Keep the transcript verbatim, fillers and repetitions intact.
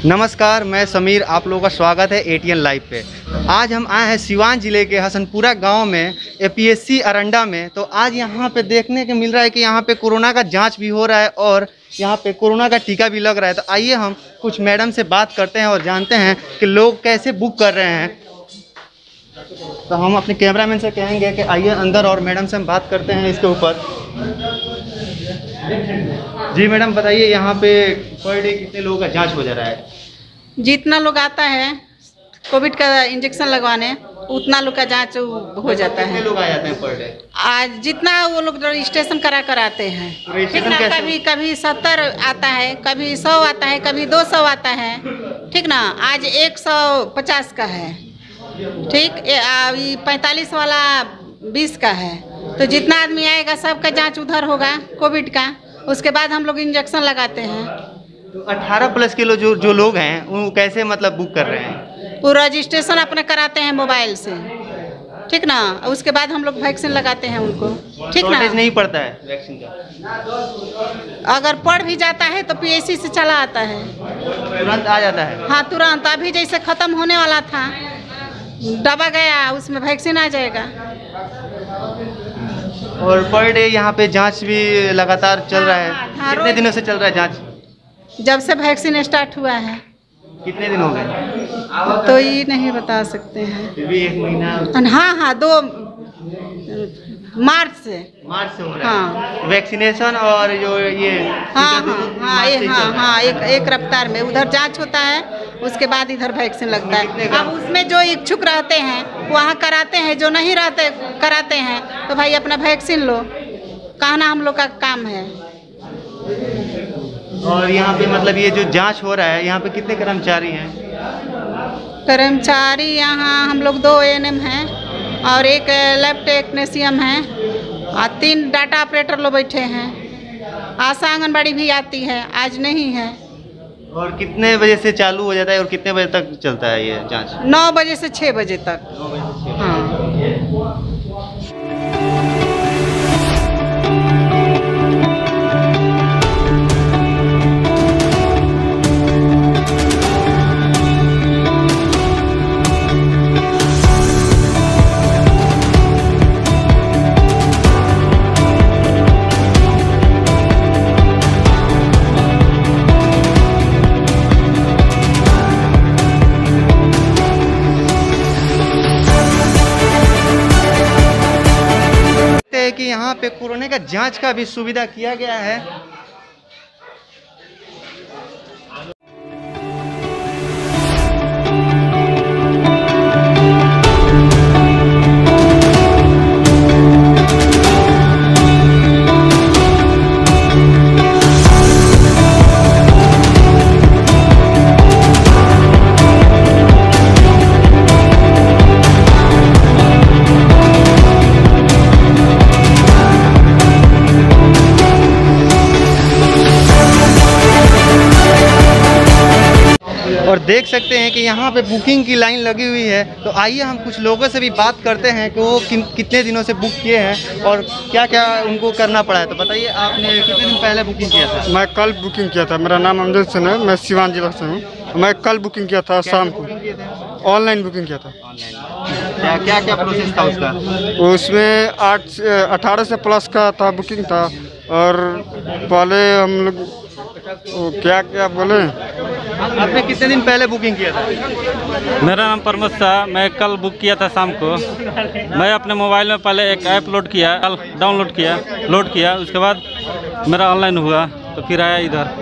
नमस्कार, मैं समीर, आप लोगों का स्वागत है एटीएन लाइव पे। आज हम आए हैं सिवान जिले के हसनपुरा गांव में एपीएससी अरंडा में। तो आज यहां पे देखने को मिल रहा है कि यहां पे कोरोना का जांच भी हो रहा है और यहां पे कोरोना का टीका भी लग रहा है। तो आइए हम कुछ मैडम से बात करते हैं और जानते हैं कि लोग कैसे बुक कर रहे हैं। तो हम अपने कैमरामैन से कहेंगे कि आइए अंदर और मैडम से हम बात करते हैं इसके ऊपर। जी मैडम बताइए, यहाँ पे पर डे कितने लोगों का जांच हो जा रहा है? जितना लोग आता है कोविड का इंजेक्शन लगवाने उतना लोग का जांच हो जाता है। कितने लोग आ जाते हैं पर डे? आज जितना वो लोग रजिस्ट्रेशन करा कर आते हैं, ठीक ना। कभी कभी सत्तर आता है, कभी सौ आता है, कभी दो सौ आता है, ठीक ना। आज एक सौ पचास का है, ठीक। पैंतालीस वाला बीस का है। तो जितना आदमी आएगा सबका जांच उधर होगा कोविड का। उसके बाद हम लोग इंजेक्शन लगाते हैं। तो अठारह प्लस के लोग जो जो लोग हैं वो कैसे मतलब बुक कर रहे हैं? वो रजिस्ट्रेशन अपने कराते हैं मोबाइल से, ठीक ना। उसके बाद हम लोग वैक्सीन लगाते हैं उनको, ठीक ना। नहीं पड़ता है वैक्सीन का? अगर पड़ भी जाता है तो पीएससी से चला आता है, तुरंत आ जाता है। हाँ तुरंत। अभी जैसे ख़त्म होने वाला था, दबा गया, उसमें वैक्सीन आ जाएगा। और पर डे यहाँ पे जांच भी लगातार चल रहा है। हाँ, कितने दिनों से चल रहा है जांच? जब से वैक्सीन स्टार्ट हुआ है। कितने दिन हो गए? तो ये नहीं बता सकते हैं। फिर भी एक महीना। हाँ हाँ, दो मार्च से मार्च से हो रहा हाँ। है वैक्सीनेशन और जो ये हाँ हाँ हाँ ये हाँ हाँ एक एक रफ्तार में उधर जांच होता है, उसके बाद इधर वैक्सीन लगता है। अब उसमें जो इच्छुक रहते हैं वहाँ कराते हैं, जो नहीं रहते कराते हैं तो भाई अपना वैक्सीन लो, कहना हम लोग का काम है। और यहाँ पे मतलब ये जो जांच हो रहा है, यहाँ पे कितने कर्मचारी हैं? कर्मचारी यहाँ हम लोग दो एएनएम हैं और एक लैब टेक्नीशियन है और तीन डाटा ऑपरेटर लोग बैठे हैं। आशा आंगनबाड़ी भी आती है, आज नहीं है। और कितने बजे से चालू हो जाता है और कितने बजे तक चलता है ये जांच? नौ बजे से छः बजे तक। हाँ। कि यहाँ पे कोरोना का जांच का भी सुविधा किया गया है। और देख सकते हैं कि यहाँ पे बुकिंग की लाइन लगी हुई है। तो आइए हम कुछ लोगों से भी बात करते हैं कि वो कि, कितने दिनों से बुक किए हैं और क्या क्या उनको करना पड़ा है। तो बताइए, आपने कितने दिन पहले बुकिंग किया था? मैं कल बुकिंग किया था। मेरा नाम अमजद हसन है, मैं सिवान जिला से हूँ। मैं कल बुकिंग किया था शाम को, ऑनलाइन बुकिंग किया था। क्या क्या क्या प्रोसेस था उसका? उसमें आठ अठारह से प्लस का था बुकिंग था। और पहले हम लोग क्या क्या बोले। आपने कितने दिन पहले बुकिंग किया था? मेरा नाम प्रमोद शाह, मैं कल बुक किया था शाम को। मैं अपने मोबाइल में पहले एक ऐप लोड किया, कल डाउनलोड किया, लोड किया, उसके बाद मेरा ऑनलाइन हुआ तो फिर आया इधर।